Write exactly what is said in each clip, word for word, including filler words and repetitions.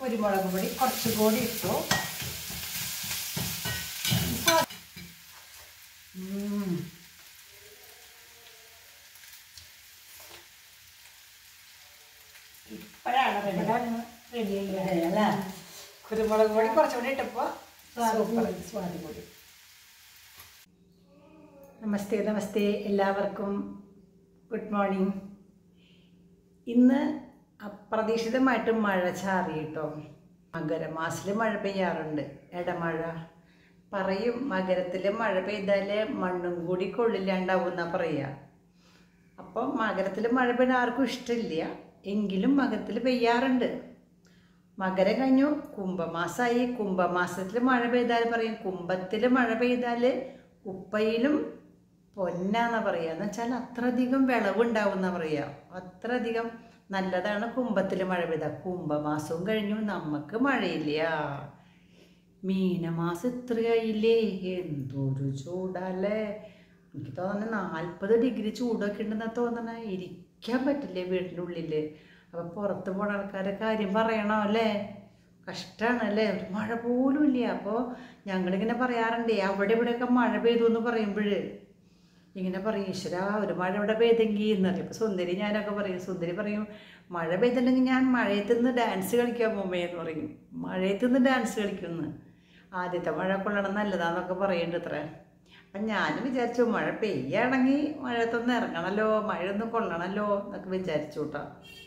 കുരുമുളക് പൊടി കുറച്ചുകൂടി ഇട്ടു. ഇപ്പോഴാണ് റെഡി അല്ലേ? കുരുമുളക് പൊടി കുറച്ചുകൂടി ഇട്ടപ്പോൾ സ്വാദ് കൂടി. നമസ്തേ നമസ്തേ എല്ലാവർക്കും ഗുഡ് മോർണിംഗ്. ഇന്ന് അപ്രതീക്ഷിതമായിട്ട് മഴ ചാറി കേട്ടോ. മകരമാസത്തിൽ മഴ പെയ്യാറുണ്ട്, ഇടമഴ. പറയും മകരത്തിൽ മഴ പെയ്താൽ മണ്ണും കൂടി കൊള്ളില്ലാണ്ടാവും എന്നാ പറയുക. അപ്പം മകരത്തിൽ മഴ പെയ്യാൻ ആർക്കും ഇഷ്ടമില്ല, എങ്കിലും മകരത്തിൽ പെയ്യാറുണ്ട്. മകരം കഴിഞ്ഞു കുംഭമാസമായി. കുംഭമാസത്തിൽ മഴ പെയ്താൽ പറയും കുംഭത്തിൽ മഴ പെയ്താൽ ഉപ്പയിലും പൊന്നാന്നാ പറയുക. എന്ന് വെച്ചാൽ അത്രയധികം വിളവുണ്ടാവും എന്നാ പറയുക. അത്രയധികം നല്ലതാണ് കുംഭത്തിൽ മഴ പെയ്താൽ. കുംഭമാസവും കഴിഞ്ഞു, നമുക്ക് മഴയില്ല. മീനമാസം ഇത്രയായില്ലേ, എന്തൊരു ചൂടല്ലേ. എനിക്ക് തോന്നുന്നത് നാൽപ്പത് ഡിഗ്രി ചൂടൊക്കെ ഉണ്ടെന്നാ തോന്നണേ. ഇരിക്കാൻ പറ്റില്ലേ വീടിൻ്റെ ഉള്ളിൽ. അപ്പോൾ പുറത്ത് പോണ ആൾക്കാരെ കാര്യം പറയണോ അല്ലേ? കഷ്ടമാണല്ലേ, ഒരു മഴ പോലും ഇല്ല. അപ്പോൾ ഞങ്ങളിങ്ങനെ പറയാറുണ്ടേ, അവിടെ ഇവിടെയൊക്കെ മഴ പെയ്തു എന്ന് പറയുമ്പോൾ ഇങ്ങനെ പറയും, ഈശ്വര ഒരു മഴ ഇവിടെ പെയ്തെങ്കിൽ എന്നറിയാം. ഇപ്പോൾ സുന്ദരി ഞാനൊക്കെ പറയും, സുന്ദരി പറയും മഴ പെയ്തിട്ടുണ്ടെങ്കിൽ ഞാൻ മഴയത്ത് നിന്ന് ഡാൻസ് കളിക്കാൻ മുമ്പേന്ന് പറയും. മഴയത്ത് നിന്ന് ഡാൻസ് കളിക്കുമെന്ന്. ആദ്യത്തെ മഴ കൊള്ളണം നല്ലതാന്നൊക്കെ പറയുന്നുണ്ട് അത്ര. അപ്പം ഞാനും വിചാരിച്ചു മഴ പെയ്യാണെങ്കിൽ മഴയത്തൊന്ന് ഇറങ്ങണമല്ലോ, മഴയൊന്നും കൊള്ളണമല്ലോ എന്നൊക്കെ വിചാരിച്ചു കേട്ടോ.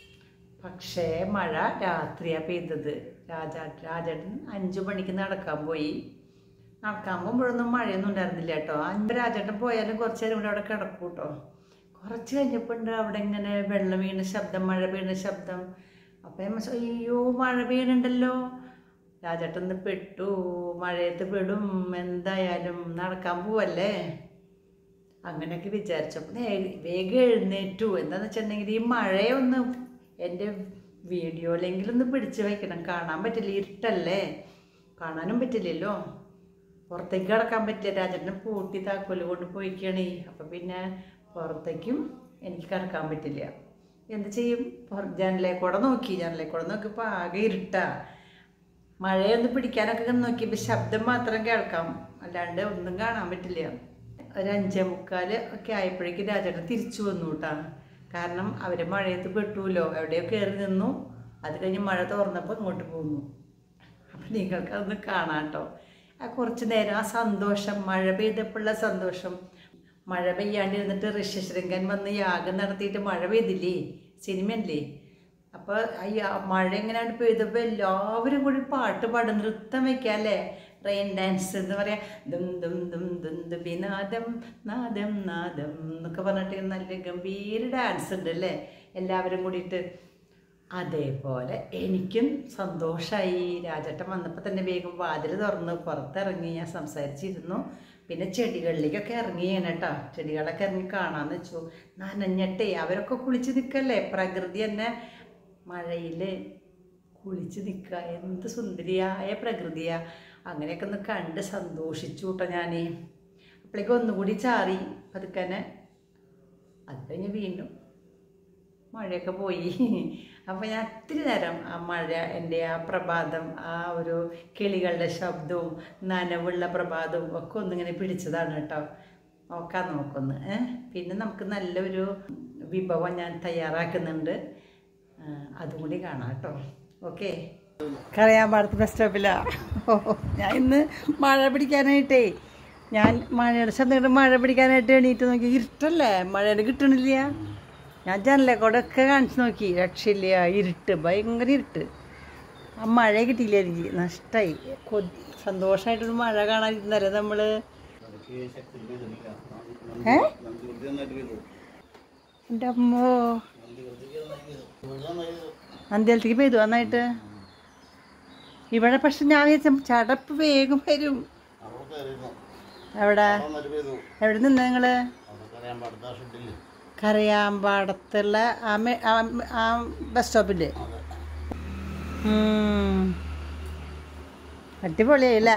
പക്ഷേ മഴ രാത്രിയാണ് പെയ്തത്. രാജാ രാജേട്ടൻ അഞ്ചു മണിക്ക് നടക്കാൻ പോയി. നടക്കാൻ പോകുമ്പോഴൊന്നും മഴയൊന്നും ഉണ്ടായിരുന്നില്ല കേട്ടോ. അഞ്ച് രാജേട്ടൻ പോയാലും കുറച്ച് നേരം കൂടെ അവിടെ കിടക്കും കേട്ടോ. കുറച്ച് കഴിഞ്ഞപ്പോൾ ഉണ്ട് അവിടെ ഇങ്ങനെ വെള്ളം വീണ ശബ്ദം, മഴ വീണ ശബ്ദം. അപ്പം ഞാൻ അയ്യോ മഴ വീണുണ്ടല്ലോ, രാജേട്ടൻ ഒന്ന് പെട്ടു, മഴയത്ത് പെടും, എന്തായാലും നടക്കാൻ പോവല്ലേ അങ്ങനെയൊക്കെ വിചാരിച്ചപ്പോൾ വേഗം എഴുന്നേറ്റു. എന്താണെന്ന് വെച്ചിട്ടുണ്ടെങ്കിൽ ഈ മഴയൊന്ന് എൻ്റെ വീഡിയോയിലെങ്കിലും ഒന്ന് പിടിച്ച് വയ്ക്കണം. കാണാൻ പറ്റില്ല, ഇരുട്ടല്ലേ, കാണാനും പറ്റില്ലല്ലോ. പുറത്തേക്ക് കിടക്കാൻ പറ്റില്ല, രാജേട്ടനെ പൂട്ടി താക്കോല് കൊണ്ട് പോയിക്കണേ. അപ്പം പിന്നെ പുറത്തേക്കും എനിക്ക് കിടക്കാൻ പറ്റില്ല. എന്ത് ചെയ്യും? ജനലേ കൂടെ നോക്കി, ജനലേ കൂടെ നോക്കിയപ്പോൾ ആകെ ഇരുട്ടാ. മഴയൊന്ന് പിടിക്കാനൊക്കെ നോക്കിയപ്പോൾ ശബ്ദം മാത്രം കേൾക്കാം, അല്ലാണ്ട് ഒന്നും കാണാൻ പറ്റില്ല. ഒരു അഞ്ചേ മുക്കാൽ ഒക്കെ ആയപ്പോഴേക്കും രാജേട്ടൻ തിരിച്ചു വന്നു കേട്ടാ. കാരണം അവർ മഴയത്ത് പെട്ടുല്ലോ, എവിടെയോ കയറി നിന്നു. അത് കഴിഞ്ഞ് മഴ തോർന്നപ്പോൾ ഇങ്ങോട്ട് പോന്നു. അപ്പം നിങ്ങൾക്ക് അതൊന്ന് കാണാം കേട്ടോ. ആ കുറച്ച് നേരം ആ സന്തോഷം, മഴ പെയ്തപ്പോഴുള്ള സന്തോഷം. മഴ പെയ്യാണ്ടിരുന്നിട്ട് ഋഷ്യശൃംഗൻ വന്ന് യാഗം നടത്തിയിട്ട് മഴ പെയ്തില്ലേ, സിനിമയല്ലേ. അപ്പോൾ ഈ മഴ എങ്ങനെയാണ് പെയ്തപ്പോൾ എല്ലാവരും കൂടി പാട്ട് പാടും, നൃത്തം വയ്ക്കാല്ലേ, റെയിൻ ഡാൻസ് എന്ന് പറയാം. ദും ദും ദും ദും ദുബി നാദം നാദം നാദം എന്നൊക്കെ പറഞ്ഞിട്ട് നല്ല ഗംഭീര ഡാൻസ് ഉണ്ട് അല്ലേ എല്ലാവരും കൂടിയിട്ട്. അതേപോലെ എനിക്കും സന്തോഷമായി. രാജേട്ടൻ വന്നപ്പോൾ തന്നെ വേഗം വാതിൽ തുറന്ന് പുറത്തിറങ്ങി ഞാൻ സംസാരിച്ചിരുന്നു. പിന്നെ ചെടികളിലേക്കൊക്കെ ഇറങ്ങി ഞാൻ കേട്ടോ. ചെടികളൊക്കെ ഇറങ്ങി കാണാമെന്ന് വെച്ചു. നനഞ്ഞിട്ടേ അവരൊക്കെ കുളിച്ച് നിൽക്കല്ലേ, പ്രകൃതി തന്നെ മഴയിൽ കുളിച്ച് നിൽക്കുക. എന്ത് സുന്ദരിയായ പ്രകൃതിയാണ്. അങ്ങനെയൊക്കെ ഒന്ന് കണ്ട് സന്തോഷിച്ചു കേട്ടോ ഞാൻ. അപ്പോഴേക്കും ഒന്നുകൂടി ചാറി പതുക്കനെ. അത് കഴിഞ്ഞ് വീണ്ടും മഴയൊക്കെ പോയി. അപ്പോൾ ഞാൻ ഒത്തിരി നേരം ആ മഴ, എൻ്റെ ആ പ്രഭാതം, ആ ഒരു കിളികളുടെ ശബ്ദവും നനവുള്ള പ്രഭാതവും ഒക്കെ ഒന്നിങ്ങനെ പിടിച്ചതാണ് കേട്ടോ. നോക്കാൻ നോക്കൊന്ന്. പിന്നെ നമുക്ക് നല്ലൊരു വിഭവം ഞാൻ തയ്യാറാക്കുന്നുണ്ട്, അതും കൂടി കാണാം കേട്ടോ. ഓക്കെ. കറിയാമ്പാടത്ത് ബസ് സ്റ്റോപ്പിലാണ്. ഓ ഞാൻ ഇന്ന് മഴ പിടിക്കാനായിട്ടേ, ഞാൻ മഴയുടെ ശബ്ദം മഴ പിടിക്കാനായിട്ട് എണീറ്റ് നോക്കി. ഇരുട്ടല്ലേ, മഴയുടെ കിട്ടണില്ല. ഞാൻ ജനലേക്കൂടെ ഒക്കെ കാണിച്ച് നോക്കി, രക്ഷയില്ല, ഇരുട്ട്, ഭയങ്കര ഇരുട്ട്. ആ മഴ കിട്ടിയില്ല എനിക്ക്, നഷ്ടമായി. കൊ സന്തോഷമായിട്ടൊരു മഴ കാണാനിരുന്നല്ലേ നമ്മൾ. ഏ എൻ്റെ അമ്മോ, അന്ത്യത്തേക്ക് പെയ്തു നന്നായിട്ട്. ഇവിടെ പക്ഷെ ഞാൻ വിചാരിച്ച ചടപ്പ് വേഗം വരും. എവിടെ എവിടെ നിന്ന നിങ്ങള്? കരയാമ്പാടത്തുള്ള ആ ബസ് സ്റ്റോപ്പിൻ്റെ. അടിപൊളിയായില്ല?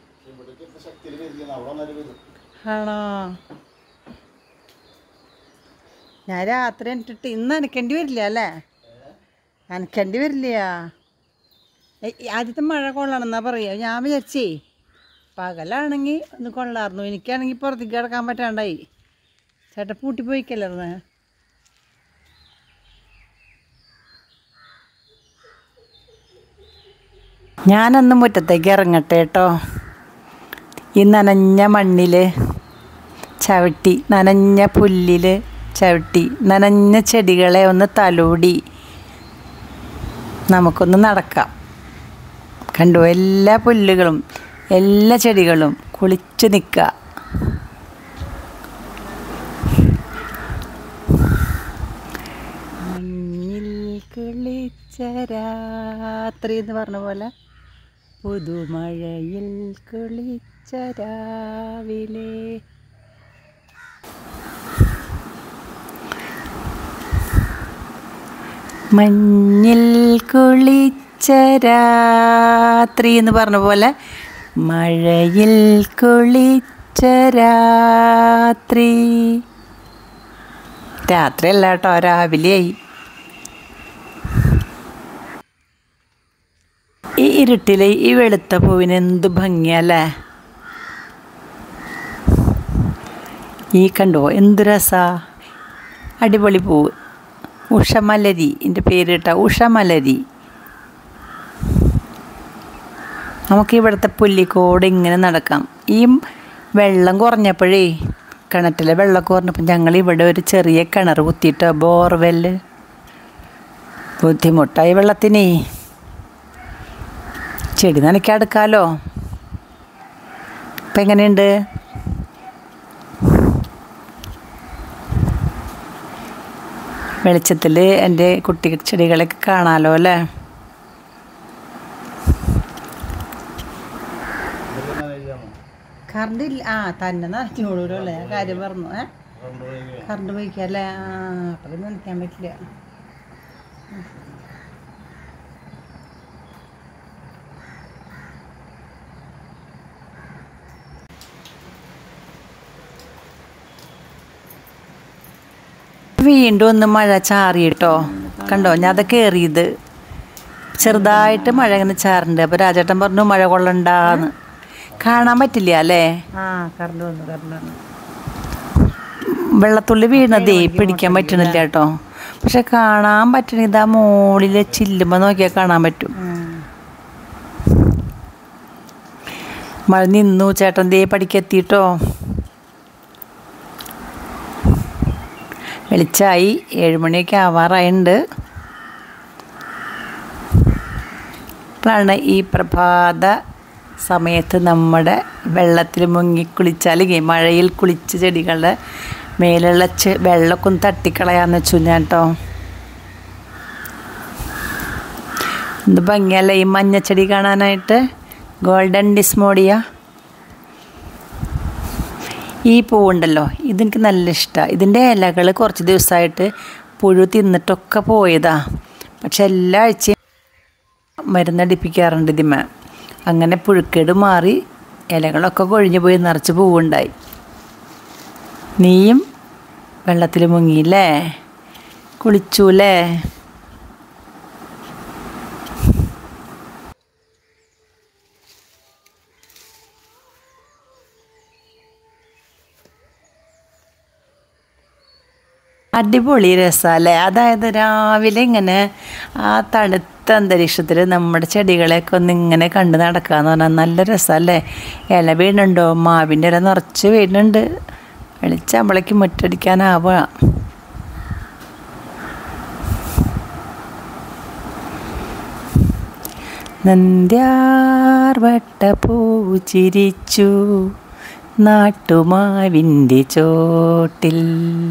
ആണോ? ഞാൻ രാത്രി എന്നിട്ട് ഇന്ന് നനയ്ക്കേണ്ടി വരില്ല അല്ലേ? നനയ്ക്കേണ്ടി വരില്ല. ആദ്യത്തെ മഴ കൊള്ളണമെന്നാ പറയുക. ഞാൻ വിചാരിച്ചേ പകലാണെങ്കിൽ ഒന്ന് കൊള്ളായിരുന്നു. എനിക്കാണെങ്കിൽ പുറത്തേക്ക് കിടക്കാൻ പറ്റാണ്ടായി. ചേട്ടൻ പൂട്ടി പോയിക്കല്ലായിരുന്നേ. ഞാനന്ന് മുറ്റത്തേക്ക് ഇറങ്ങട്ടെ കേട്ടോ. ഈ നനഞ്ഞ മണ്ണിൽ ചവിട്ടി, നനഞ്ഞ പുല്ലിൽ ചവിട്ടി, നനഞ്ഞ ചെടികളെ ഒന്ന് തലോടി നമുക്കൊന്ന് നടക്കാം. കണ്ടു, എല്ലാ പുല്ലുകളും എല്ലാ ചെടികളും കുളിച്ച് നിൽക്കുക. മഞ്ഞിൽ കുളിച്ച രാത്രി എന്ന് പറഞ്ഞ പോലെ പുതുമഴയിൽ കുളിച്ച രാവിലെ. മഞ്ഞിൽ കുളിച്ച രാത്രി എന്ന് പറഞ്ഞ പോലെ മഴയിൽ കുളിച്ച രാത്രി. രാത്രിയല്ല കേട്ടോ, രാവിലെയായി. ഈ ഇരുട്ടിൽ ഈ വെളുത്ത പൂവിന് എന്ത് ഭംഗിയല്ലേ. ഈ കണ്ടോ എന്ത് രസാ, അടിപൊളി പൂവ്. ഉഷമലരി എൻ്റെ പേര് കേട്ടോ, ഉഷമലരി. നമുക്ക് ഇവിടുത്തെ പുല്ലിക്കോട് ഇങ്ങനെ നടക്കാം. ഈ വെള്ളം കുറഞ്ഞപ്പോഴേ, കിണറ്റിലെ വെള്ളം കുറഞ്ഞപ്പോൾ ഞങ്ങൾ ഇവിടെ ഒരു ചെറിയ കിണർ കുത്തിയിട്ട് ബോർവെല്ല്. ബുദ്ധിമുട്ടായി വെള്ളത്തിനേ. ചെടി നനയ്ക്കാടുക്കാലോ. ഇപ്പം എങ്ങനെയുണ്ട്? വെളിച്ചത്തിൽ എൻ്റെ കുട്ടി ചെടികളൊക്കെ കാണാമല്ലോ അല്ലേ. കറണ്ട് ഇല്ല. ആ തന്നെ നനച്ചോളൂല്ലോ അല്ലേ, കാര്യം പറഞ്ഞു. ഏ കറണ്ട് പോയിക്കാം അല്ലേ. ആ അപ്പം നനയ്ക്കാൻ പറ്റില്ല. വീണ്ടും ഒന്ന് മഴ ചാറിയിട്ടോ. കണ്ടോ, ഞാൻ അതൊക്കെ കയറിയത് ചെറുതായിട്ട് മഴ ഇങ്ങനെ ചാറുണ്ട്. അപ്പോൾ രാജേട്ടൻ പറഞ്ഞു മഴ കൊള്ളണ്ടാന്ന്. കാണാൻ പറ്റില്ല അല്ലേ. ആ കറണ്ട് വന്നു കറണ്ട് വന്നു. വെള്ളത്തുള്ളി വീണതേ പിടിക്കാൻ പറ്റണില്ല കേട്ടോ. പക്ഷെ കാണാൻ പറ്റണ ഇതാ മുകളിൽ ചില്ലുമ്പോൾ നോക്കിയാൽ കാണാൻ പറ്റും. മഴ നിന്നു. ചേട്ടൻ ദേ പടിക്കെത്തിയിട്ടോ. വെളിച്ചായി, ഏഴുമണിയൊക്കെ ആവാറായിട്ടുണ്ട്. ഇപ്പോഴാണ് ഈ പ്രഭാത സമയത്ത് നമ്മുടെ വെള്ളത്തിൽ മുങ്ങി കുളിച്ചാൽ, മഴയിൽ കുളിച്ച് ചെടികളുടെ മേലുള്ള ചെ വെള്ളമൊക്കെ ഒന്ന് തട്ടിക്കളയാന്ന് വെച്ചു ഞാൻ കേട്ടോ. എന്ത് ഭംഗിയല്ലേ ഈ മഞ്ഞച്ചെടി കാണാനായിട്ട്. ഗോൾഡൻ ഡിസ്മോഡിയ. ഈ പൂവുണ്ടല്ലോ, ഇതെനിക്ക് നല്ല ഇഷ്ടമാണ്. ഇതിൻ്റെ ഇലകൾ കുറച്ച് ദിവസമായിട്ട് പുഴു തിന്നിട്ടൊക്കെ പോയതാ. പക്ഷെ എല്ലാ ആഴ്ചയും മരുന്നടിപ്പിക്കാറുണ്ട് ഇതിമേ. അങ്ങനെ പുഴുക്കേട് മാറി ഇലകളൊക്കെ കൊഴിഞ്ഞു പോയി നിറച്ച് പൂവുണ്ടായി. നീയും വെള്ളത്തിൽ മുങ്ങിയില്ലേ, കുളിച്ചൂല്ലേ. അടിപൊളി രസമല്ലേ. അതായത് രാവിലെ ഇങ്ങനെ ആ തണുത്ത അന്തരീക്ഷത്തിൽ നമ്മുടെ ചെടികളെയൊക്കെ ഒന്ന് ഇങ്ങനെ കണ്ട് നടക്കാന്ന് പറഞ്ഞാൽ നല്ല രസമല്ലേ. ഇല വീണുണ്ടോ? മാവിൻ്റെ ഇല നിറച്ച് വീണുണ്ട്. വെളിച്ചമ്പളേക്ക് മുറ്റടിക്കാനാവുക. നന്ദ്യാർവട്ട പൂവ് ചിരിച്ചു നാട്ടുമാവിൻ്റെ ചോട്ടിൽ.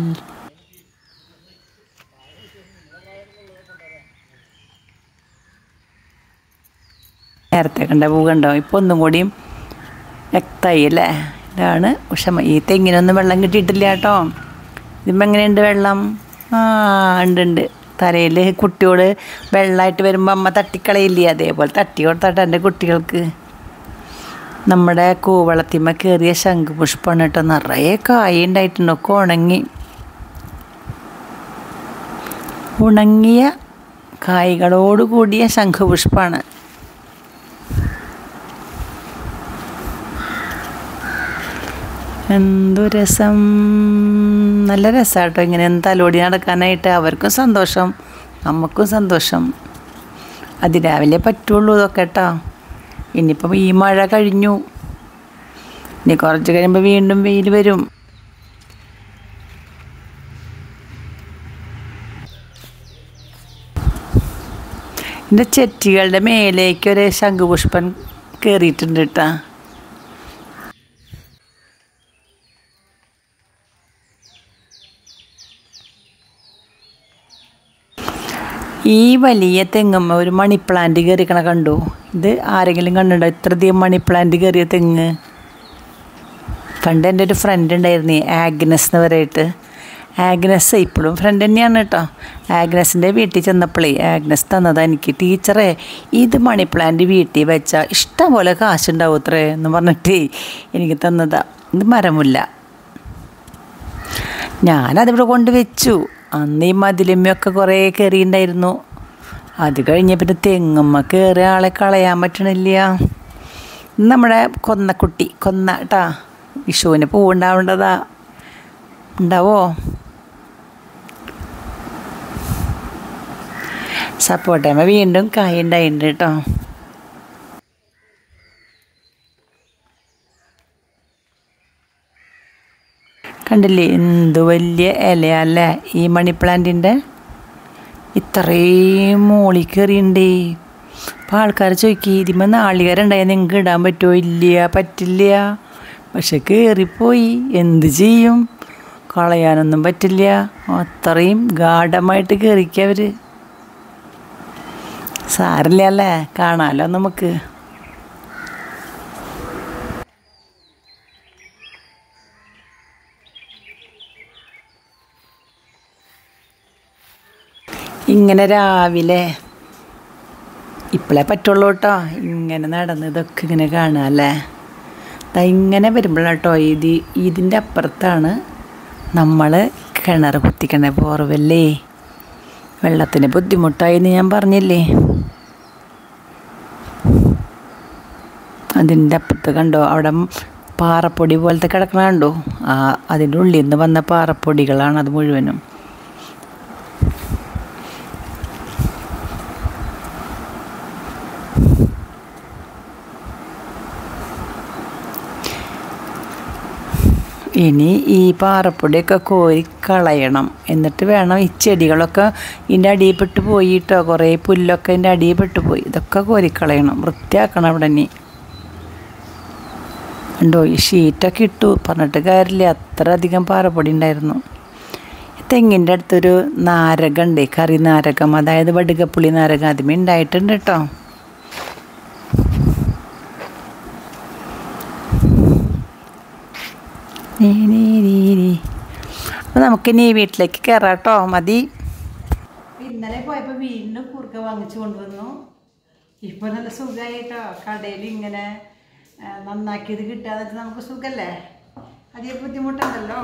നേരത്തെ കണ്ട പൂ കണ്ടോ, ഇപ്പോൾ ഒന്നും കൂടിയും വ്യക്തമായി അല്ലേ. ഇതാണ് ഉഷമ. ഈ തെങ്ങിനൊന്നും വെള്ളം കിട്ടിയിട്ടില്ല കേട്ടോ. ഇതിപ്പോൾ എങ്ങനെയുണ്ട് വെള്ളം? ആ ഉണ്ട് ഉണ്ട്. തലയിൽ കുട്ടിയോട് വെള്ളമായിട്ട് വരുമ്പോൾ അമ്മ തട്ടിക്കളയില്ലേ, അതേപോലെ തട്ടി കൊടുത്താട്ടെ എൻ്റെ കുട്ടികൾക്ക്. നമ്മുടെ കൂവളത്തിമ്മ കയറിയ ശംഖുപുഷ്പമാണ് കേട്ടോ. നിറയെ കായ ഉണ്ടായിട്ടുണ്ടൊക്കെ ഉണങ്ങി. ഉണങ്ങിയ കായ്കളോട് കൂടിയ ശംഖുപുഷ്പമാണ്. എന്തു രസം, നല്ല രസമാട്ടോ ഇങ്ങനെ തലോടി നടക്കാനായിട്ട്. അവർക്കും സന്തോഷം, നമുക്കും സന്തോഷം. അതിരാവിലെ പറ്റുള്ളൂ ഇതൊക്കെ കേട്ടോ. ഇനിയിപ്പം ഈ മഴ കഴിഞ്ഞു, ഇനി കുറച്ച് കഴിയുമ്പോൾ വീണ്ടും വെയിൽ വരും. എൻ്റെ ചെറ്റികളുടെ മേലേക്ക് ഒരു ശംഖുപുഷ്പം കയറിയിട്ടുണ്ട് കേട്ടോ. ഈ വലിയ തെങ്ങുമ്മ ഒരു മണി പ്ലാന്റ് കയറിക്കണ കണ്ടു. ഇത് ആരെങ്കിലും കണ്ടിട്ടുണ്ടോ ഇത്രയധികം മണി പ്ലാന്റ് കയറിയ തെങ്ങ്? പണ്ട് എൻ്റെ ഒരു ഫ്രണ്ട് ഉണ്ടായിരുന്നേ, ആഗ്നസ് എന്ന് പറയിട്ട്. ആഗ്നസ് ഇപ്പോഴും ഫ്രണ്ട് തന്നെയാണ് കേട്ടോ. ആഗ്നസിൻ്റെ വീട്ടിൽ ചെന്നപ്പോഴേ ആഗ്നസ് തന്നതാണ് എനിക്ക്. ടീച്ചറെ, ഇത് മണി പ്ലാന്റ് വീട്ടിൽ വെച്ചാൽ ഇഷ്ടം പോലെ കാശുണ്ടാവും അത്രേ എന്ന് പറഞ്ഞിട്ടേ എനിക്ക് തന്നതാ. ഇത് മരമില്ല. ഞാനതിവിടെ കൊണ്ട് വെച്ചു. അന്ന് ഈ മതിലുമ്മയൊക്കെ കുറേ കയറിയിട്ടുണ്ടായിരുന്നു. അത് കഴിഞ്ഞ പിന്നെ തെങ്ങുമ്മ കയറിയ ആളെ കളയാൻ പറ്റണില്ല. നമ്മുടെ കൊന്നക്കുട്ടി കൊന്ന കേട്ടാ, വിഷുവിന് പൂവുണ്ടാവേണ്ടതാ. ഉണ്ടാവോ? സപ്പോട്ടമ്മ വീണ്ടും കായ ഉണ്ടായിട്ടുണ്ട് കേട്ടോ. കണ്ടില്ലേ എന്ത് വലിയ ഇലയല്ലേ ഈ മണി പ്ലാന്റിൻ്റെ. ഇത്രയും മോളി കയറിയുണ്ടേ. അപ്പം ആൾക്കാർ ചോദിക്കും, ഇതിമ്മ നാളികേരം ഉണ്ടായാൽ നിങ്ങൾക്ക് ഇടാൻ പറ്റുമോ? ഇല്ല, പറ്റില്ല. പക്ഷെ കയറിപ്പോയി, എന്ത് ചെയ്യും? കളയാനൊന്നും പറ്റില്ല. അത്രയും ഗാഢമായിട്ട് കയറിക്കവർ. സാരില്ല അല്ലേ, കാണാമല്ലോ നമുക്ക്. ഇങ്ങനെ രാവിലെ ഇപ്പോഴേ പറ്റുള്ളൂ കേട്ടോ ഇങ്ങനെ നടന്ന് ഇതൊക്കെ ഇങ്ങനെ കാണുക അല്ലേ. ഇങ്ങനെ വരുമ്പോഴാട്ടോ ഇത് ഇതിൻ്റെ അപ്പുറത്താണ് നമ്മൾ കിണർ കുത്തിക്കണേ, ബോർവെല്ലേ. വെള്ളത്തിന് ബുദ്ധിമുട്ടായിന്ന് ഞാൻ പറഞ്ഞില്ലേ. അതിൻ്റെ അപ്പുറത്ത് കണ്ടോ, അവിടെ പാറപ്പൊടി പോലത്തെ കിടക്കണ കണ്ടോ? ആ അതിൻ്റെ ഉള്ളിൽ നിന്ന് വന്ന പാറപ്പൊടികളാണ് അത് മുഴുവനും. ഇനി ഈ പാറപ്പൊടിയൊക്കെ കോരി കളയണം. എന്നിട്ട് വേണം ഈ ചെടികളൊക്കെ ഇതിൻ്റെ അടിയിൽപ്പെട്ട് പോയിട്ടോ, കുറേ പുല്ലൊക്കെ ഇതിൻ്റെ അടിയിൽപ്പെട്ട് പോയി. ഇതൊക്കെ കോരിക്കളയണം, വൃത്തിയാക്കണം. അവിടെ ഇനി ഉണ്ടോ ഈ ഷീറ്റൊക്കെ ഇട്ടു, പറഞ്ഞിട്ട് കാര്യമില്ല, അത്ര അധികം പാറപ്പൊടി ഉണ്ടായിരുന്നു. തെങ്ങിൻ്റെ അടുത്തൊരു നാരകം ഉണ്ട്, കറി നാരകം, അതായത് വടുകപ്പുളി നാരകം. അതുമേ ഉണ്ടായിട്ടുണ്ട് കേട്ടോ. അപ്പോൾ നമുക്കിനി വീട്ടിലേക്ക് കയറാം കേട്ടോ. മതി. ഇന്നലെ പോയപ്പോൾ വീണ്ടും കൂർക്ക വാങ്ങിച്ചു കൊണ്ടുവന്നു. ഇപ്പോൾ നല്ല സുഖമായിട്ടോ. കടയിൽ ഇങ്ങനെ നന്നാക്കിയത് കിട്ടാതെ നമുക്ക് സുഖമല്ലേ, അതേ ബുദ്ധിമുട്ടുണ്ടല്ലോ.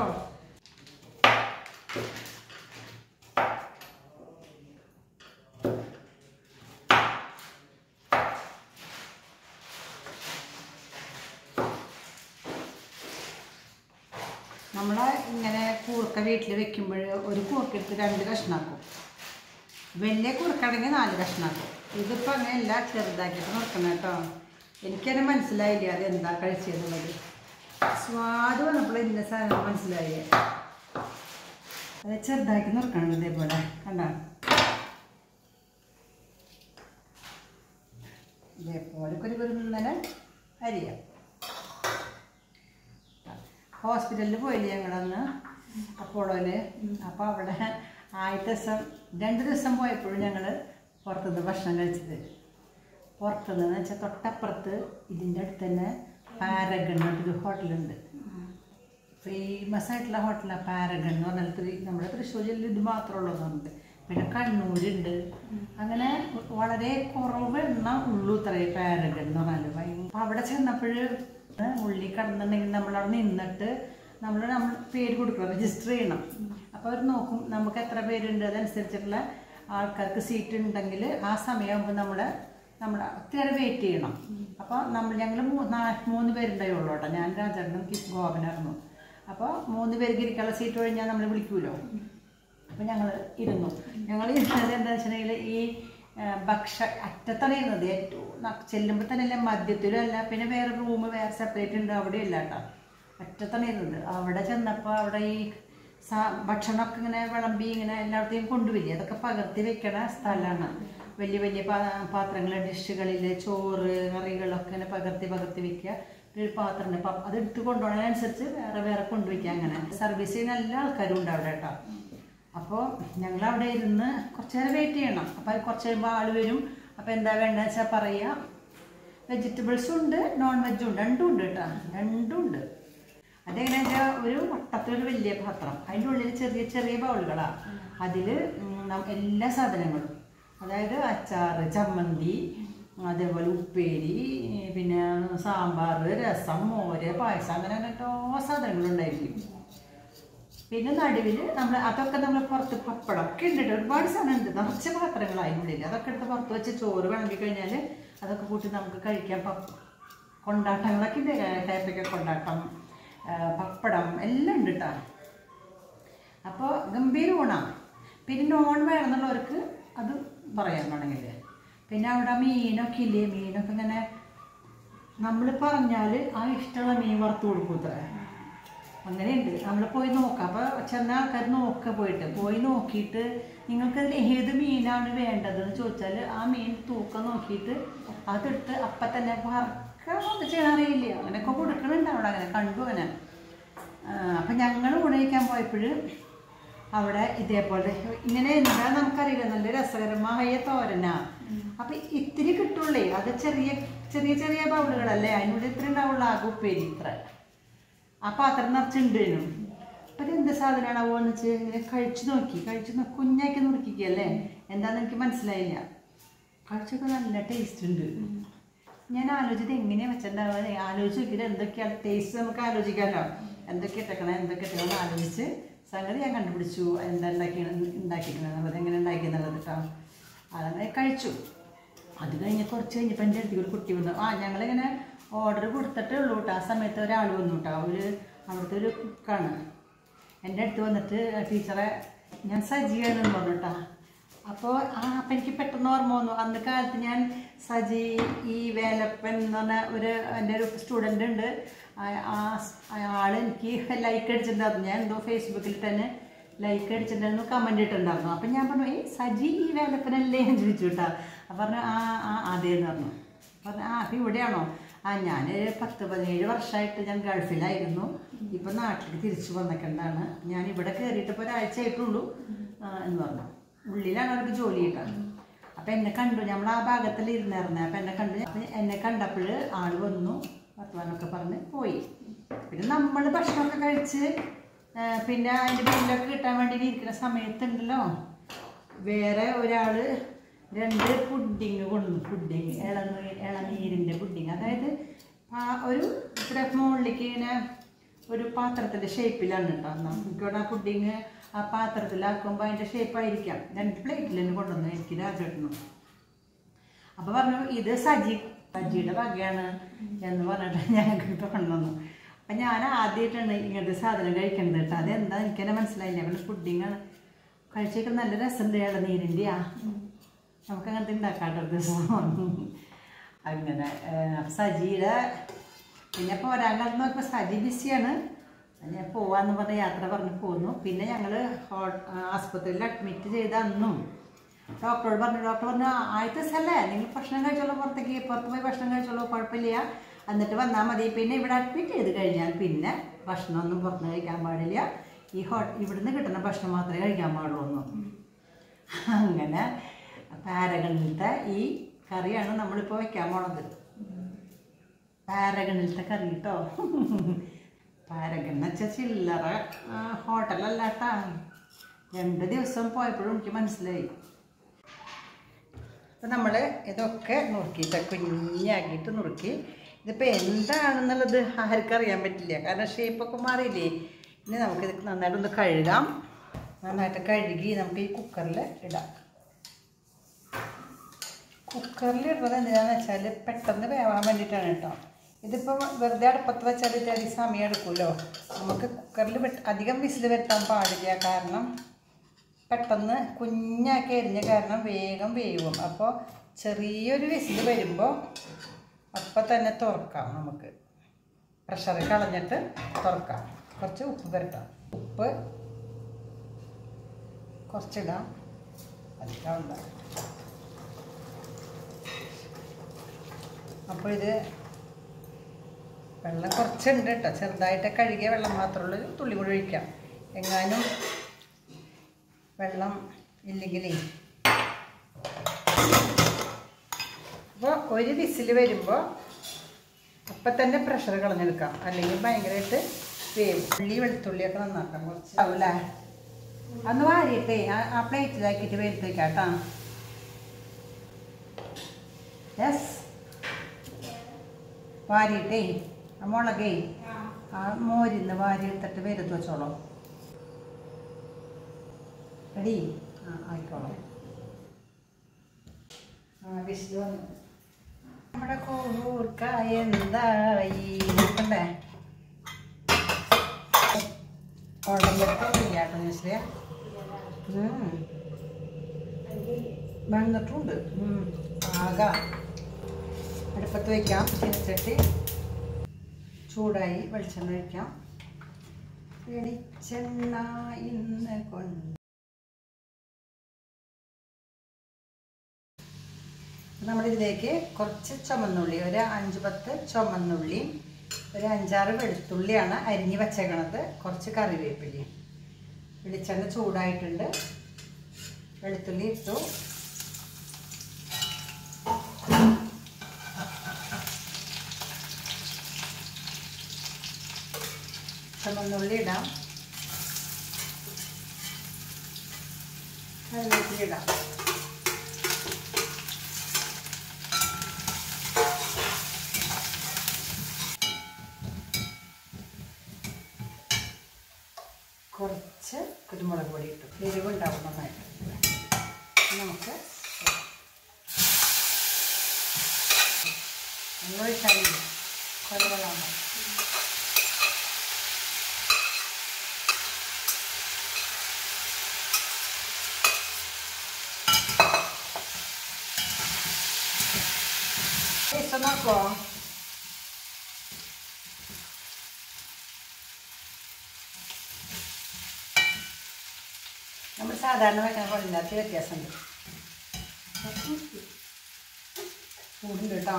നമ്മൾ ഇങ്ങനെ കൂർക്ക വീട്ടിൽ വെക്കുമ്പോൾ ഒരു കൂർക്കെടുത്ത് രണ്ട് കഷ്ണമാക്കും. വലിയ കൂർക്കാണെങ്കിൽ നാല് കഷ്ണമാക്കും. ഇതിപ്പോൾ അങ്ങനെയല്ല, ചെറുതാക്കിയിട്ട് നോക്കണം കേട്ടോ. എനിക്കത് മനസ്സിലായില്ല അതെന്താ കഴിച്ചതെന്നുള്ളത്. സ്വാദ് വന്നപ്പോൾ ഇതിൻ്റെ സാധനം മനസ്സിലായി. അത് ചെറുതാക്കി നോക്കണം. ഇതേപോലെ കണ്ടോ, ഇതേപോലെ ഒരു കുരുന്നനെ അരിയാം. ഹോസ്പിറ്റലിൽ പോയില്ലേ ഞങ്ങളന്ന് അപ്പോളോയിൽ. അപ്പോൾ അവിടെ ആദ്യത്തെ ദിവസം രണ്ട് ദിവസം പോയപ്പോഴും ഞങ്ങൾ പുറത്തുനിന്ന് ഭക്ഷണം കഴിച്ചത്. പുറത്തുനിന്ന് വെച്ചാൽ തൊട്ടപ്പുറത്ത് ഇതിൻ്റെ അടുത്ത് തന്നെ പാരഗൺ ഒരു ഹോട്ടലുണ്ട്. ഫേമസ് ആയിട്ടുള്ള ഹോട്ടലാണ് പാരഗൺ എന്ന് പറഞ്ഞാൽ. നമ്മുടെ തൃശ്ശൂർ ജില്ലയിൽ ഇത് മാത്രമേ ഉള്ളൂ നമുക്ക്. പിന്നെ കണ്ണൂരുണ്ട്. അങ്ങനെ വളരെ കുറവ് എണ്ണ ഉള്ളൂ ഇത്രയും പാരഗൺ എന്ന് പറഞ്ഞാൽ. അപ്പം അവിടെ ചെന്നപ്പോൾ ഉള്ളി കടന്നുണ്ടെങ്കിൽ നമ്മളവിടെ നിന്നിട്ട് നമ്മൾ നമ്മൾ പേര് കൊടുക്കണം, രജിസ്റ്റർ ചെയ്യണം. അപ്പോൾ അവർ നോക്കും നമുക്ക് എത്ര പേരുണ്ട്, അതനുസരിച്ചിട്ടുള്ള ആൾക്കാർക്ക് സീറ്റ് ഉണ്ടെങ്കിൽ ആ സമയമാകുമ്പോൾ നമ്മൾ നമ്മൾ ഒത്തിരി വെയിറ്റ് ചെയ്യണം. അപ്പോൾ നമ്മൾ ഞങ്ങൾ മൂന്ന് മൂന്ന് പേരുണ്ടായുള്ളൂ കേട്ടോ. ഞാൻ രാജാട്ടനും ഗോപനായിരുന്നു. അപ്പോൾ മൂന്ന് പേർക്ക് ഇരിക്കാനുള്ള സീറ്റ് കഴിഞ്ഞാൽ നമ്മൾ വിളിക്കുമല്ലോ. അപ്പം ഞങ്ങൾ ഇരുന്നു. ഞങ്ങൾ ഇരുന്നത് എന്താ വെച്ചിട്ടുണ്ടെങ്കിൽ ഈ ഭക്ഷ അറ്റത്താണ് ഇരുന്നത്. ഏറ്റവും ചെല്ലുമ്പോൾ തന്നെ അല്ല, മധ്യത്തിലും അല്ല, പിന്നെ വേറെ റൂം വേറെ സെപ്പറേറ്റ് ഉണ്ട്, അവിടെ ഇല്ല കേട്ടോ, അറ്റത്താണ് ഇരുന്നത്. അവിടെ ചെന്നപ്പോൾ അവിടെ ഈ സാ ഭക്ഷണമൊക്കെ ഇങ്ങനെ വിളമ്പി ഇങ്ങനെ എല്ലായിടത്തേക്കും കൊണ്ടുവരിക, അതൊക്കെ പകർത്തി വെക്കണ സ്ഥലമാണ്. വലിയ വലിയ പാ പാത്രങ്ങൾ ഡിഷുകളിൽ ചോറ് കറികളൊക്കെ ഇങ്ങനെ പകർത്തി പകർത്തി വെക്കുക. ഒരു പാത്രം അപ്പം അതെടുത്ത് കൊണ്ടുപോകുന്നതിനനുസരിച്ച് വേറെ വേറെ കൊണ്ടുവയ്ക്കുക. അങ്ങനെ സർവീസ് ചെയ്യുന്ന എല്ലാ ആൾക്കാരും ഉണ്ട് അവിടെ കേട്ടോ. അപ്പോൾ ഞങ്ങളവിടെ ഇരുന്ന് കുറച്ച് നേരം വെയിറ്റ് ചെയ്യണം. അപ്പോൾ അത് കുറച്ച് കഴിയുമ്പോൾ ആൾ വരും. അപ്പോൾ എന്താ വേണ്ടതെന്ന് വെച്ചാൽ പറയുക. വെജിറ്റബിൾസും ഉണ്ട്, നോൺ വെജും ഉണ്ട്, രണ്ടും ഉണ്ട് കേട്ടോ, രണ്ടും ഉണ്ട്. അതെങ്ങനെയാണെന്ന് വെച്ചാൽ ഒരു വട്ടത്തിലൊരു വലിയ പാത്രം, അതിൻ്റെ ഉള്ളിൽ ചെറിയ ചെറിയ ബൗളുകളാണ്. അതിൽ എല്ലാ സാധനങ്ങളും, അതായത് അച്ചാർ, ചമ്മന്തി, അതേപോലെ ഉപ്പേരി, പിന്നെ സാമ്പാർ, രസം, മോര്, പായസം, അങ്ങനെ കേട്ടോ സാധനങ്ങളുണ്ടായിരിക്കും. പിന്നെ നടുവിൽ നമ്മൾ അതൊക്കെ നമ്മൾ പുറത്ത് പപ്പടം ഒക്കെ ഉണ്ട്, ഒരുപാട് സാധനം ഉണ്ട്, നിറച്ച പാത്രങ്ങളായിരുന്നില്ല. അതൊക്കെ എടുത്ത് പുറത്ത് വെച്ച് ചോറ് വിളമ്പി കഴിഞ്ഞാൽ അതൊക്കെ കൂട്ടി നമുക്ക് കഴിക്കാം. പ കൊണ്ടാട്ടങ്ങളൊക്കെ ഉണ്ട്, ടൈപ്പൊക്കെ കൊണ്ടാട്ടം, പപ്പടം എല്ലാം ഉണ്ട് കേട്ടോ. അപ്പോൾ ഗംഭീര ഊണാണ്. പിന്നെ നോൺ വേണമെന്നുള്ളവർക്ക് അത് പറയാൻ വേണമെങ്കിൽ. പിന്നെ അവിടെ മീനൊക്കെ ഇല്ലേ, മീനൊക്കെ ഇങ്ങനെ നമ്മൾ പറഞ്ഞാൽ ആ ഇഷ്ടമുള്ള മീൻ വറുത്ത് കൊടുക്കൂത്ര, അങ്ങനെയുണ്ട്. നമ്മൾ പോയി നോക്കാം. അപ്പോൾ ചെന്ന ആൾക്കാർ നോക്കുക, പോയിട്ട് പോയി നോക്കിയിട്ട് നിങ്ങൾക്ക് ഏത് മീനാണ് വേണ്ടതെന്ന് ചോദിച്ചാൽ ആ മീൻ തൂക്കം നോക്കിയിട്ട് അതെടുത്ത് അപ്പം തന്നെ വറുക്കാൻ ഒന്നും ചെയ്യാൻ അറിയില്ല, അങ്ങനെയൊക്കെ കൊടുക്കണുണ്ട് അവിടെ, അങ്ങനെ കണ്ടു അങ്ങനെ. അപ്പം ഞങ്ങൾ ഊണയിക്കാൻ പോയപ്പോൾ അവിടെ ഇതേപോലെ ഇങ്ങനെ എന്താ നമുക്കറിയില്ല, നല്ല രസകരമായ തോരനാ. അപ്പം ഇത്തിരി കിട്ടുള്ളേ, അത് ചെറിയ ചെറിയ ചെറിയ ബൗളുകളല്ലേ, അതിനുള്ളിൽ ഇത്ര ഉണ്ടാവുള്ളൂ, ആകെ ഉപ്പേരി ഇത്ര. ആ പാത്രം നിറച്ചുണ്ടേനും. അപ്പം അതെന്ത് സാധനമാണാവോ എന്ന് വെച്ച് ഇങ്ങനെ കഴിച്ചു നോക്കി, കഴിച്ചു നോക്കി കുഞ്ഞാക്കി നുറുക്കിക്കല്ലേ, എന്താണെന്ന് എനിക്ക് മനസ്സിലായില്ല. കഴിച്ചൊക്കെ നല്ല ടേസ്റ്റ് ഉണ്ട്. ഞാൻ ആലോചിച്ചത് എങ്ങനെയാണ് വെച്ചിട്ടുണ്ടാവുക, ആലോചിച്ച് നോക്കിയിട്ട് എന്തൊക്കെയാണ് ടേസ്റ്റ് നമുക്ക് ആലോചിക്കാമല്ലോ, എന്തൊക്കെ ഇട്ടേക്കണം എന്തൊക്കെ ഇട്ടേക്കണം ആലോചിച്ച് സംഗതി ഞാൻ കണ്ടുപിടിച്ചു. എന്താ ഉണ്ടാക്കി ഉണ്ടാക്കിയിട്ടുള്ളത്, എങ്ങനെ ഉണ്ടാക്കിയെന്നുള്ളത് കേട്ടോ. അതങ്ങനെ കഴിച്ചു. അത് കഴിഞ്ഞ് കുറച്ച് കഴിഞ്ഞപ്പോൾ എൻ്റെ അടുത്തേക്ക് ഒരു കുട്ടി വന്നു. ആ ഞങ്ങളിങ്ങനെ ഓർഡർ കൊടുത്തിട്ടേ ഉള്ളൂ കേട്ടോ. ആ സമയത്ത് ഒരാൾ വന്നു കേട്ടോ, ഒരു അവിടുത്തെ ഒരു കുക്കാണ്. എൻ്റെ അടുത്ത് വന്നിട്ട് ടീച്ചറെ ഞാൻ സജിയാണെന്ന് പറഞ്ഞു കേട്ടോ. അപ്പോൾ ആ അപ്പം എനിക്ക് പെട്ടെന്ന് ഓർമ്മ വന്നു, അന്ന് കാലത്ത് ഞാൻ സജി ഈ വേലപ്പൻ എന്ന് പറഞ്ഞ ഒരു എൻ്റെ ഒരു സ്റ്റുഡൻ്റ് ഉണ്ട്, ആ ആൾ എനിക്ക് ലൈക്ക് അടിച്ചിട്ടുണ്ടായിരുന്നു. ഞാൻ എന്തോ ഫേസ്ബുക്കിൽ തന്നെ ലൈക്ക് അടിച്ചിട്ടുണ്ടായിരുന്നു, കമൻറ്റ് ഇട്ടിട്ടുണ്ടായിരുന്നു. അപ്പം ഞാൻ പറഞ്ഞു ഏയ് സജി ഈ വേലപ്പനല്ലേ ഞാൻ ചോദിച്ചു കേട്ടോ. അപ്പം പറഞ്ഞു ആ ആ അതേന്ന് പറഞ്ഞു. പറഞ്ഞു ആ അപ്പം ഇവിടെയാണോ? ആ ഞാൻ പത്ത് പതിനേഴ് വർഷമായിട്ട് ഞാൻ ഗൾഫിലായിരുന്നു, ഇപ്പം നാട്ടിലേക്ക് തിരിച്ചു വന്നിട്ടുണ്ടാണ്, ഞാൻ ഇവിടെ കയറിയിട്ട് ഇപ്പോൾ ഒരാഴ്ച ആയിട്ടുള്ളൂ എന്ന് പറഞ്ഞു. ഉള്ളിലാണ് അവർക്ക് ജോലി കിട്ടാൻ. അപ്പം എന്നെ കണ്ടു, നമ്മൾ ആ ഭാഗത്തിൽ ഇരുന്നായിരുന്നേ. അപ്പം എന്നെ കണ്ടു. അപ്പം എന്നെ കണ്ടപ്പോൾ ആൾ വന്നു, വർത്തമാനമൊക്കെ പറഞ്ഞ് പോയി. പിന്നെ നമ്മൾ ഭക്ഷണമൊക്കെ കഴിച്ച് പിന്നെ അതിൻ്റെ ബില്ലൊക്കെ കിട്ടാൻ വേണ്ടി ഇരിക്കുന്ന സമയത്തുണ്ടല്ലോ, വേറെ ഒരാൾ രണ്ട് പുഡിങ് കൊണ്ടു. പുഡിങ് ഇളനീ ഇളനീരിൻ്റെ പുഡിങ്, അതായത് ഒരു ഇത്ര മുകളിലേക്ക് ഇങ്ങനെ ഒരു പാത്രത്തിൻ്റെ ഷേപ്പിലാണ് കേട്ടോ. നമുക്കിവിടെ ആ പുഡിങ് ആ പാത്രത്തിലാക്കുമ്പോൾ അതിൻ്റെ ഷേപ്പായിരിക്കാം. രണ്ട് പ്ലേറ്റിൽ തന്നെ കൊണ്ടുവന്നു എനിക്ക് രാജേട്ടനും. അപ്പോൾ പറഞ്ഞു ഇത് സജി സജിയുടെ വകയാണ് എന്ന് പറഞ്ഞിട്ട് ഞങ്ങൾക്ക് ഇപ്പോൾ കൊണ്ടുവന്നു. അപ്പം ഞാൻ ആദ്യമായിട്ടാണ് ഇങ്ങനത്തെ സാധനം കഴിക്കുന്നത് കേട്ടോ. അതെന്താ എനിക്ക് തന്നെ മനസ്സിലായില്ല. പിന്നെ പുഡിങ്ങാണ് കഴിച്ചേക്ക് നല്ല രസമുണ്ട്, ഇളനീരിൻ്റെ ആ നമുക്ക് അങ്ങനത്തെ ഉണ്ടാക്കാട്ടോ ദിവസം. അങ്ങനെ സജിയുടെ പിന്നെ പോരാൻ കാലത്ത് നോക്കുമ്പോൾ സജി ബിസിയാണ്. ഞാൻ പോവാന്ന് പറഞ്ഞ യാത്ര പറഞ്ഞ് പോന്നു. പിന്നെ ഞങ്ങൾ ആസ്പത്രിയിൽ അഡ്മിറ്റ് ചെയ്ത അന്നും ഡോക്ടറോട് പറഞ്ഞു, ഡോക്ടർ പറഞ്ഞു ആദ്യത്തെ ദിവസമല്ലേ നിങ്ങൾ ഭക്ഷണം കഴിച്ചോളൂ, പുറത്തേക്ക് പുറത്ത് പോയി ഭക്ഷണം കഴിച്ചോളൂ, കുഴപ്പമില്ല, എന്നിട്ട് വന്നാൽ മതി. പിന്നെ ഇവിടെ അഡ്മിറ്റ് ചെയ്ത് കഴിഞ്ഞാൽ പിന്നെ ഭക്ഷണമൊന്നും പുറത്ത് കഴിക്കാൻ പാടില്ല, ഈ ഹോ ഇവിടുന്ന് കിട്ടുന്ന ഭക്ഷണം മാത്രമേ കഴിക്കാൻ പാടുള്ളൂ. അങ്ങനെ പാരഗണിലത്തെ ഈ കറിയാണ് നമ്മളിപ്പോൾ വയ്ക്കാൻ പോണത്. പാരഗണിലത്തെ കറി കേട്ടോ. പാരഗൺ എന്ന് വെച്ചാൽ ചില്ലറ ഹോട്ടലല്ല കേട്ടാ. രണ്ട് ദിവസം പോയപ്പോഴും എനിക്ക് മനസ്സിലായി. അപ്പം നമ്മൾ ഇതൊക്കെ നുറുക്കിയിട്ട് കുഞ്ഞാക്കിയിട്ട് നുറുക്കി. ഇതിപ്പോൾ എന്താണെന്നുള്ളത് ആർക്കറിയാൻ പറ്റില്ല, കാരണം ഷേപ്പൊക്കെ മാറിയില്ലേ. ഇനി നമുക്കിത് നന്നായിട്ടൊന്ന് കഴുകാം. നന്നായിട്ട് കഴുകി നമുക്ക് ഈ കുക്കറിൽ ഇടാം. കുക്കറിൽ ഇടുന്നത് എന്തിനാണെന്ന് വെച്ചാൽ പെട്ടെന്ന് വേവാൻ വേണ്ടിയിട്ടാണ് കേട്ടോ. ഇതിപ്പോൾ വെറുതെ അടുപ്പത്ത് വെച്ചാൽ ഇത്തിരി സമയം എടുക്കുമല്ലോ. നമുക്ക് കുക്കറിൽ അധികം വിസിൽ വരുത്താൻ പാടില്ല. കാരണം പെട്ടെന്ന് കുഞ്ഞാക്കി അരിഞ്ഞ കാരണം വേഗം വേവും. അപ്പോൾ ചെറിയൊരു വിസിൽ വരുമ്പോൾ അപ്പം തന്നെ തുറക്കാം. നമുക്ക് പ്രഷർ കളഞ്ഞിട്ട് തുറക്കാം. കുറച്ച് ഉപ്പ് പുരട്ടാം. ഉപ്പ് കുറച്ചിടാം. അധികം ഉണ്ടാകും. അപ്പോൾ ഇത് വെള്ളം കുറച്ചുണ്ട് കേട്ടോ. ചെറുതായിട്ട് കഴുകിയ വെള്ളം മാത്രമുള്ള തുള്ളി കൂടി ഒഴിക്കാം. എങ്ങാനും വെള്ളം ഇല്ലെങ്കിലേ. അപ്പോൾ ഒരു വിസിൽ വരുമ്പോൾ അപ്പം തന്നെ പ്രഷർ കളഞ്ഞെടുക്കാം. അല്ലെങ്കിൽ ഭയങ്കരമായിട്ട് വേവും. ഉള്ളി വെളുത്തുള്ളിയൊക്കെ നന്നാക്കാം. കുറച്ച് ആവൂല്ലേ? അന്ന് വാരിയിട്ടേ ആ പ്ലേറ്റിലാക്കിയിട്ട് വേർത്ത് വയ്ക്കാം കേട്ടോ. യെസ്, വാരിയിട്ടേ ആ മുളകേ ആ മോരിന്ന് വാരി എടുത്തിട്ട് വേർത്ത് വെച്ചോളൂ. റെഡി? ആ ആയിക്കോളാം. ആ വിസിൽ വന്നു. നമ്മുടെ കൂർക്ക എന്തായി നോക്കണ്ടേ? ഉടമ്പെട്ടോ മിശ്രിയ വന്നിട്ടുണ്ട്. ആകാം. അടുപ്പത്ത് വയ്ക്കാം. ചീനച്ചട്ടി ചൂടായി വെളിച്ചെണ്ണ ഒഴിക്കാം. വെളിച്ചെണ്ണ ഇന്ന് കൊണ്ട് നമ്മളിതിലേക്ക് കുറച്ച് ചുമന്നുള്ളി, ഒരു അഞ്ച് പത്ത് ചുമന്നുള്ളി, ഒരു അഞ്ചാറ് വെളുത്തുള്ളിയാണ് അരിഞ്ഞ് വച്ചേക്കണത്. കുറച്ച് കറിവേപ്പിലയും. വെളിച്ചെണ്ണ ചൂടായിട്ടുണ്ട്. വെളുത്തുള്ളി ഇട്ടു. ചുമന്നുള്ളി ഇടാം. കറിവേപ്പില ഇടാം. കുറച്ച് കുരുമുളക് പൊടി ഇട്ടു. എരിവുണ്ടാവും നന്നായിട്ട്. നമുക്ക് ഒഴിച്ചാൽ കുരുമുളകാണ്. ടേസ്റ്റ് നോക്കോ? നമ്മൾ സാധാരണ വെക്കാൻ കൊള്ളില്ലാത്ത വ്യത്യാസമുണ്ട്. ചൂടുണ്ട് കേട്ടോ.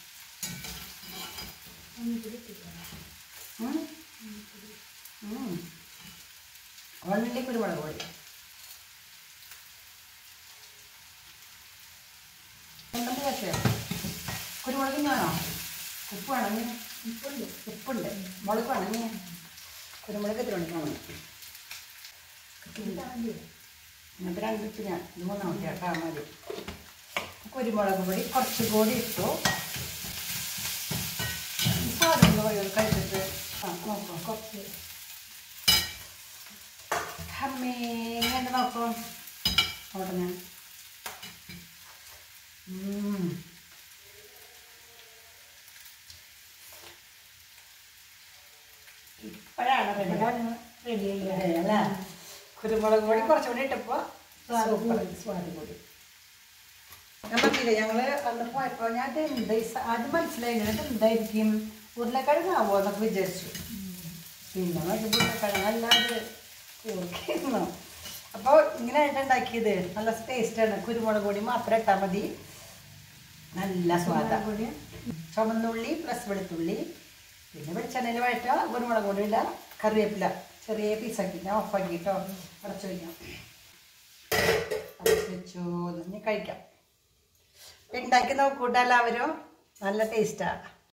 വള്ളി കുരുമുളക് പൊടി. ഉണ്ടെന്ന് വെച്ചോ. കുരുമുളക് ഞാനോ ഉപ്പ് വേണമെങ്കിൽ ഉപ്പുണ്ട്. ഉപ്പുണ്ട്. മുളക് വേണമെങ്കിൽ കുരുമുളക് എത്ര മണിക്കാണ്? എന്നിട്ട് രണ്ടിട്ട് ഞാൻ ഇത് മൂന്നാമത്തെ കേട്ടാ മതി. കുരുമുളക് പൊടി കുറച്ചും കൂടി ഇട്ടു. സാധനം പോയി കഴിച്ചിട്ട് ആ നോക്കാം. കുറച്ച് അമ്മേ ഇങ്ങനെ നോക്കാം. അവിടെ ഞാൻ ഇപ്പോഴാണ് റെഡി അല്ലേ? കുരുമുളക് പൊടി കുറച്ചുകൂടി ഇട്ടപ്പോൾ സ്വാദ് കൂടി. ഞാൻ പറഞ്ഞില്ലേ ഞങ്ങള് അന്ന് പോയപ്പോൾ ഞാൻ എന്താ ആദ്യം മനസ്സിലായില്ല എന്തായിരിക്കും ഉരുളക്കിഴങ്ങാവോ എന്നൊക്കെ വിചാരിച്ചു. പിന്നെ ഉരുളക്കിഴങ്ങ് അല്ലാതെ ഓർക്കുന്നു. അപ്പോൾ ഇങ്ങനെ ആയിട്ട് ഉണ്ടാക്കിയത് നല്ല ടേസ്റ്റാണ്. കുരുമുളക് പൊടി മാത്രം ഇട്ടാൽ മതി. നല്ല സ്വാദാണ്. ചുമന്നുള്ളി പ്ലസ് വെളുത്തുള്ളി, പിന്നെ വെളിച്ചെണ്ണയിൽ വഴറ്റുക, കുരുമുളക് പൊടി ഇടുക, കറിവേപ്പില ചെറിയ പീസാക്കി ഞാൻ ഓഫാക്കിട്ടോ അടച്ചു വയ്ക്കാം. അടച്ചു വെച്ചു. ഇനി കഴിക്കാം. ഉണ്ടാക്കി നോക്കൂട്ടോ എല്ലാവരും. നല്ല ടേസ്റ്റാണ്.